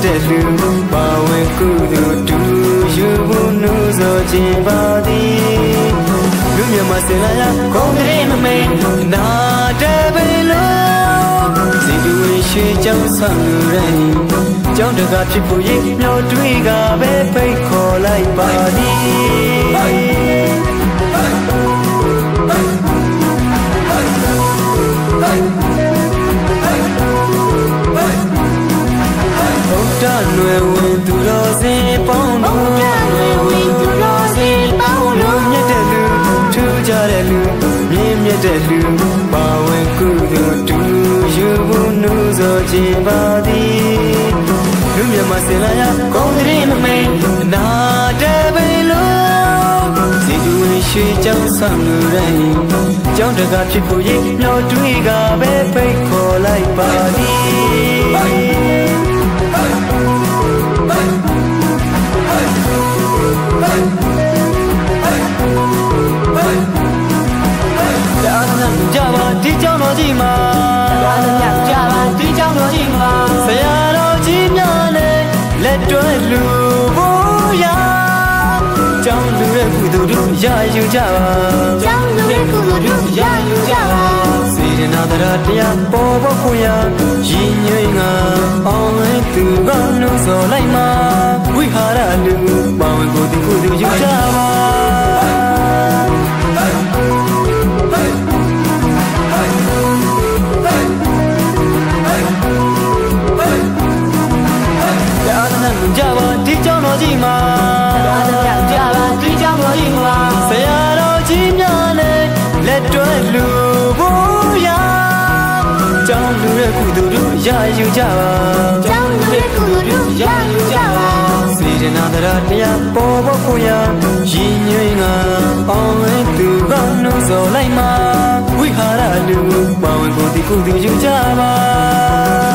တဲ့လူပါဝင်ကုသိုလ်တူယူဖို့နှုတ်ဆော်ခြင်းပါသည်လူမြတ်မစင်လာရခုံးတဲ့မမိန်နာတဲ့ဘယ်လိုစီတူရွှေကြောင့်ဆောင်လူတိုင်းကြောင့်တကားဖြစ်ဖို့ရင်မျောတွေ့ကပဲဖိတ်ခေါ်လိုက်ပါသည်နွယ်ဝင်သူတော်စင်ပေါင်းတို့နွယ်ဝင်သူတော်စင်ပေါင်းတို့မြတ်တဲ့လူထူးကြတဲ့လူမြင့်မြတ်တဲ့လူပါဝင်ကုသိုလ်တူယူဖို့နှုတ်ဆော်ခြင်းပါသည်လူမြတ်မစင်လာရကောင်းတဲ့မမိန်နာတဲ့ဘယ်လိုစီတူရွှေကြောင့်ဆောင်လူတိုင်းကြောင့်တကားဖြစ်ဖို့ရင်မျောတွေ့ကပဲဖိတ်ခေါ်လိုက်ပါသည်ကြပါဒီကြောင့်တော်ကြီးမှာကြပါဒီကြောင့်တော်ကြီးမှာဆရာတော်ကြီးများနဲ့လက်တွဲလူဖို့ရာကြောင့်လူရဲ့ကုသိုလ်တို့ရယူကြပါကြောင့်လူရဲ့ကုသိုလ်တို့ရယူကြပါစေတနာတရားပေါ်ဖို့ခွင့်ရည်ညွှန်းငါအောင်လေးသူကနှုတ်ဆော်လိုက်မှာဝိဟာရလူပါဝင်ကိုဒီကုသိုလ်ယူကြပါကြပါဒီကြောင့်တော်ကြီးမှာကြပါဒီကြောင့်တော်ကြီးမှာဆရာတော်ကြီးများနဲ့လက်တွဲလူဖို့ရာကြောင့်လူရဲ့ကုသိုလ်တို့ရယူကြပါကြောင့်လူရဲ့ကုသိုလ်တို့ရယူကြပါစေတနာတရားပေါ်ဖို့ခွင့်ရည်ညွှန်းငါအောင်လေးသူကနှုတ်ဆော်လိုက်မှာဝိဟာရလူပါဝင်ကိုဒီကုသိုလ်ယူကြပါ